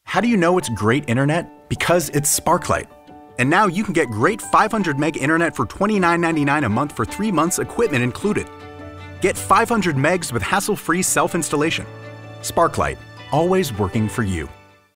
How do you know it's great internet? Because it's Sparklight. And now you can get great 500 meg internet for $29.99 a month for 3 months, equipment included. Get 500 megs with hassle-free self-installation. Sparklight, always working for you.